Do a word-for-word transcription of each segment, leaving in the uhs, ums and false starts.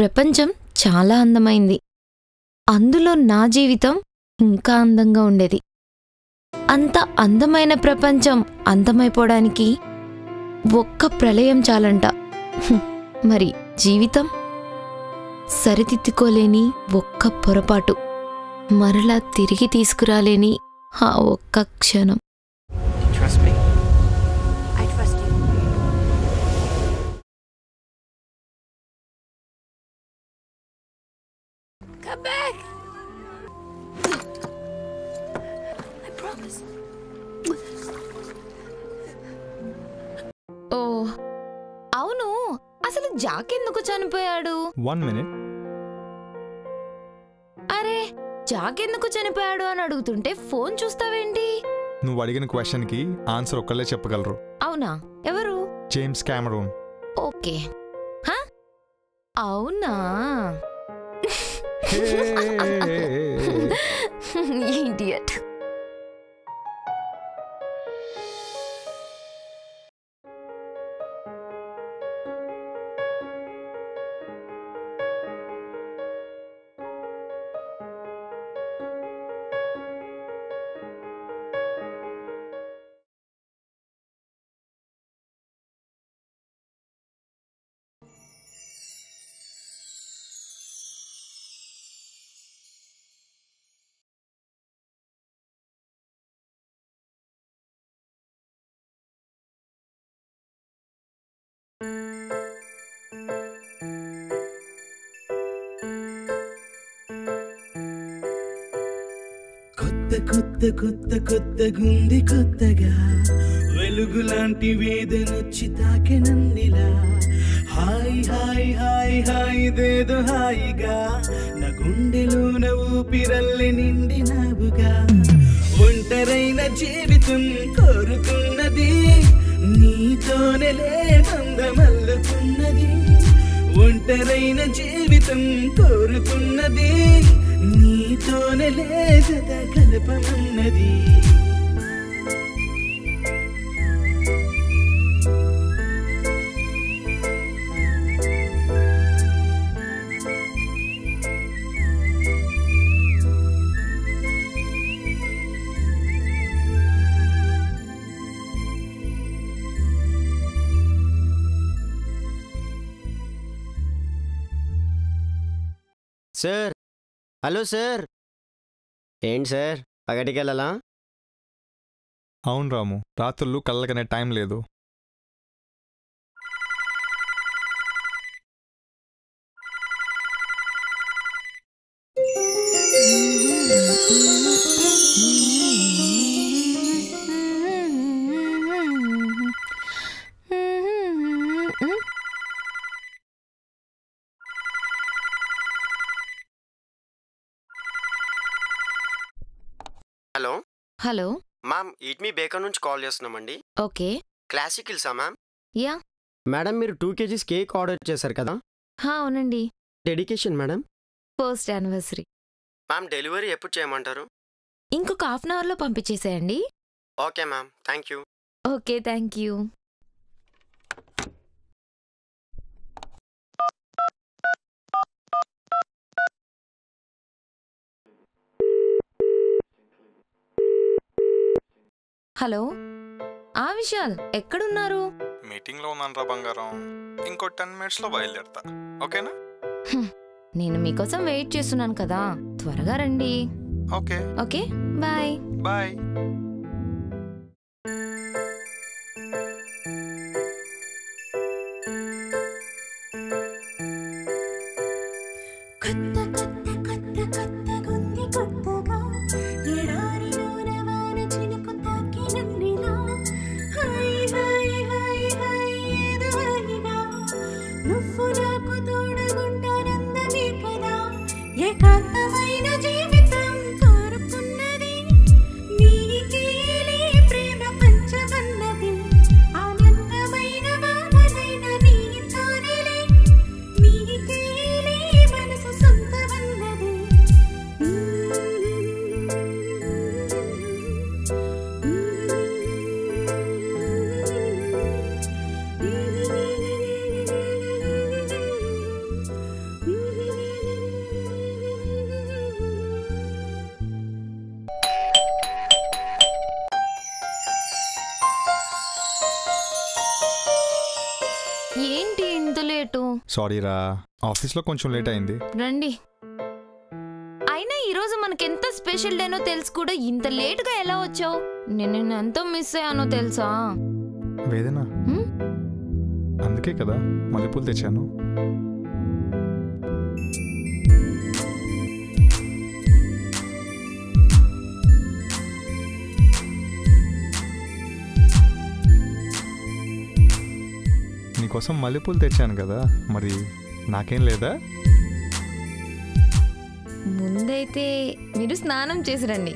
ప్రపంచం చాలా అందమైంది. అందులో నా జీవితం ఇంకా అందంగా ఉండేది. అంత అందమైన ప్రపంచం అంతమైపోవడానికి ఒక్క ప్రళయం చాలంట. మరి జీవితం సరిదిద్దుకోలేని ఒక్క పొరపాటు, మరలా తిరిగి తీసుకురాలేని ఆ ఒక్క క్షణం. Come back! I promise. ఓ అవును, అసలు జాక్ ఎందుకు చనిపోయాడు? One minute. అరే, జాక్ ఎందుకు చనిపోయాడు అని అడుగుతుంటే ఫోన్ చూస్తావేంటి? నువ్వు అడిగిన క్వశ్చన్ కి ఆన్సర్ ఒక్కళ్ళే చెప్పగలరు. అవునా? ఎవరు? James Cameron. ఓకే. హ? అవునా? Idiot. కొత్త కొత్త కొత్త కొత్త గుండి కొత్తగా వెలుగులాంటి వేదనొచ్చి తాకెనందిలా. హాయ్ హాయ్ హాయ్ హాయ్ దేదో హాయిగా నా గుండెలోన ఊపిరల్లె నిండినావుగా. ఒంటరైన జీవితం కోరుకున్నది నీతోనే బంధమల్లుకున్నది. ఒంటరైన జీవితం కోరుకున్నది నీతోనే జత కలపమన్నది. Sir, hello sir. ఏంటి సార్, పగటికి వెళ్ళాలా? అవును రాము, రాత్రులు కళ్ళకనే టైం లేదు. Hello hello ma'am, eat me baker నుంచి కాల్ చేస్తున్నామండి. Okay. Classic hilsa ma'am? Yeah. Madam, మీరు టూ కేజీస్ కేక్ ఆర్డర్ చేశారు కదా? హా, అవునండి. Dedication madam. First anniversary. Ma'am, delivery ఎప్పుడు చేయమంటారు? ఇంకొక హాఫ్ అన్ అవర్లో పంపించేసేయండి. Okay ma'am, thank you. Okay, thank you. Hello, ఆ విశాల్, ఎక్కడున్నారు? మీటింగ్ లో ఉన్నాను రా బంగారం. ఇంకో టెన్ మినిట్స్ లో బయలుదేరతా, ఓకేనా? నేను మీకోసం వెయిట్ చేస్తున్నాను కదా, త్వరగా రండి. Okay okay, bye bye. కొత్త కొత్త కొత్త కొత్త గుంది కొత్తగా ఎడారిలోన వాన చినుకు తాకినందిలా. హాయ్ హాయ్ హాయ్ హాయ్ ఏదో హాయిగా నువ్వు నాకు తోడుగుంటానందమే కదా. ఏకాంతమైన జీవితం కోరుకున్నది నీకే సారీ రా, ఆఫీస్లో కొంచెం లేట్ అయింది. రండి. అయినా ఈరోజు మనకెంత స్పెషల్ డేనో తెలుసు కూడా ఇంత లేటుగా ఎలా వచ్చావు? నేను నిన్ను ఎంతో మిస్ అయ్యానో తెలుసా? వేదన, హ్మ్? అందుకే కదా మల్లెపూలు తెచ్చాను. నీకోసం మల్లెపూలు తెచ్చాను కదా, మరి నాకేం లేదా? ముందైతే మీరు స్నానం చేసి రండి.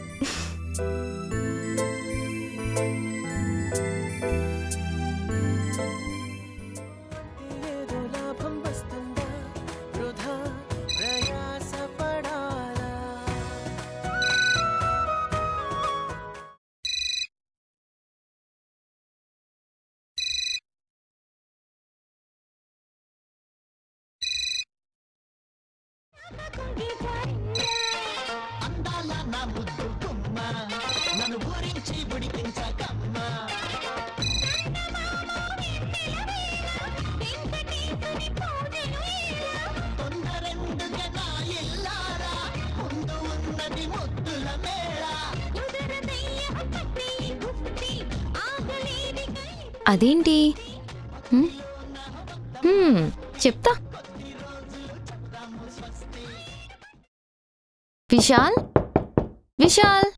అదేంటి? హ్మ్? హ్మ్, చెప్తా. విశాల్, విశాల్,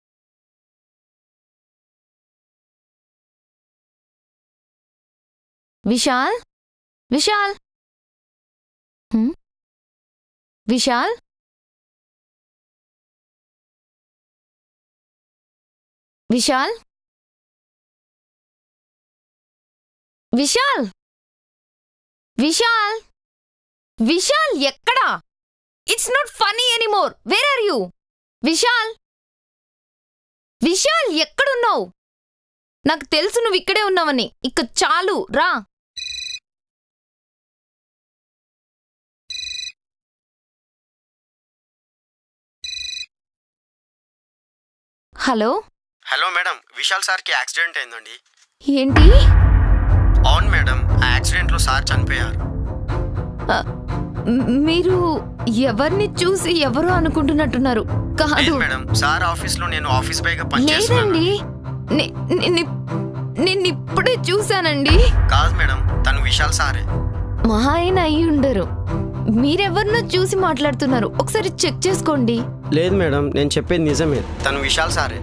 విశాల్, విశాల్, హ్మ్? విశాల్, విశాల్, విశాల్, విశాల్, విశాల్ ఎక్కడా? It's not funny anymore. Where are you? Vishal, Vishal ఎక్కడున్నావు? నాకు తెలుసు నువ్వు ఇక్కడే ఉన్నావని. ఇక చాలు, రా. హలో హలో మేడం, విశాల్ సార్కి యాక్సిడెంట్ అయిందండి. ఏంటి? అవును మేడం, ఆ యాక్సిడెంట్లో సార్ చనిపోయారు. ఆ, మ్- మీరు ఎవరిని చూసి ఎవరో అనుకుంటున్నట్టున్నారు. కాదు లేదు మేడం, సార్ ఆఫీస్లో నేను ఆఫీస్ బాయ్గా పనిచేస్తున్నాను. లేదండి, నే- నేను- నేను ఇప్పుడే చూశానండి. కాదు మేడం, తను విశాల్ సారే. మా ఆయన అయి ఉండరు. మీరెవరినో చూసి మాట్లాడుతున్నారు. ఒకసారి చెక్ చేసుకోండి. లేదు మేడం, నేను చెప్పేది నిజమే, తను విశాల్ సారే.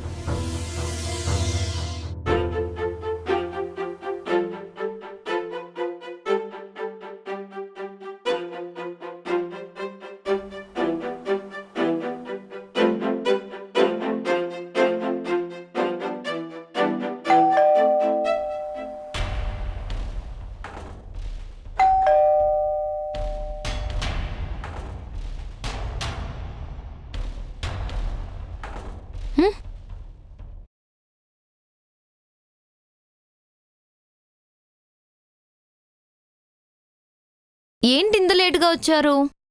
ఏంటి ఇంత లేటుగా వచ్చారు?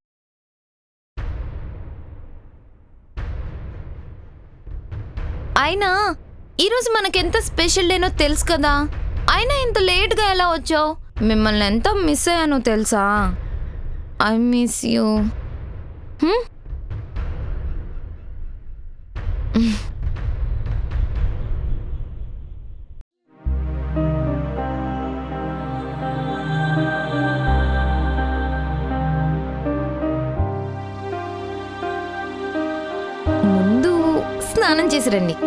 అయినా ఈరోజు మనకెంత స్పెషల్ డేనో తెలుసు కదా. అయినా ఇంత లేట్గా ఎలా వచ్చావు? మిమ్మల్ని ఎంత మిస్ అయ్యానో తెలుసా? I miss you. ముందు స్నానం చేసి రండి.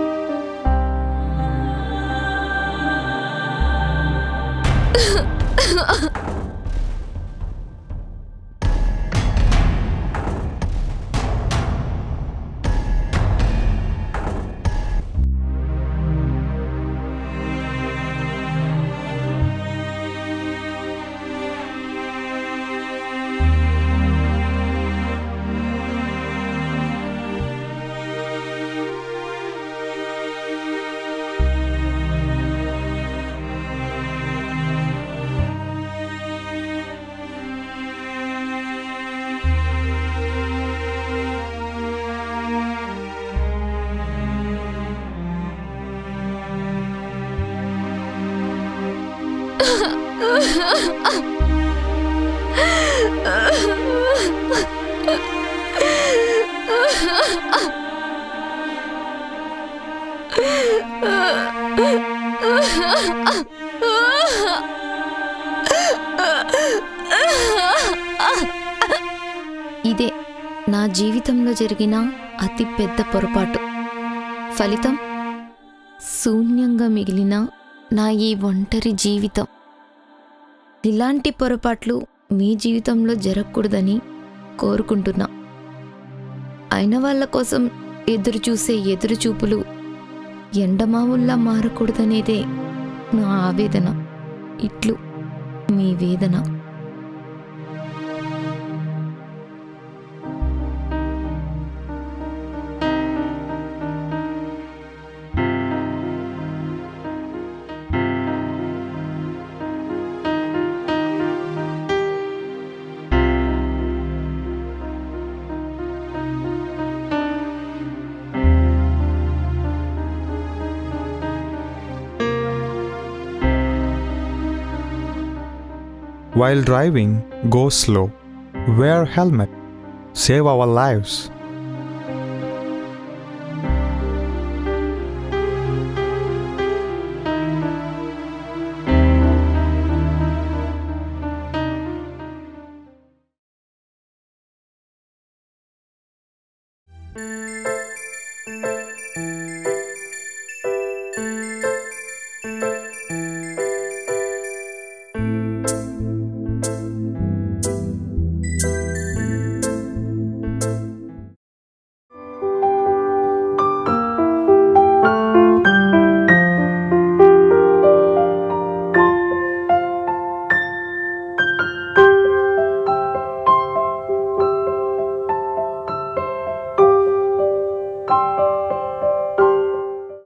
ఇదే నా జీవితంలో జరిగిన అతి పెద్ద పొరపాటు. ఫలితం శూన్యంగా మిగిలిన నా ఈ ఒంటరి జీవితం. ఇలాంటి పొరపాట్లు మీ జీవితంలో జరగకూడదని కోరుకుంటున్నా. అయిన వాళ్ళ కోసం ఎదురు చూసే ఎదురు చూపులు ఎండమావుల్లా మారకూడదనేదే నా ఆవేదన. ఇట్లు మీ వేదన. While driving, go slow. Wear helmet. Save our lives.